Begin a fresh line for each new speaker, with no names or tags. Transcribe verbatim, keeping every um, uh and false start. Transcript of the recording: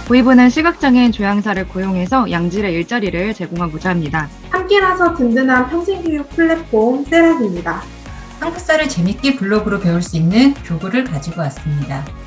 구이부는 시각장애인 조향사를 고용해서 양질의 일자리를 제공하고자 합니다.
함께라서 든든한 평생교육 플랫폼 세락입니다.
한국사를 재밌게 블로그로 배울 수 있는 교구를 가지고 왔습니다.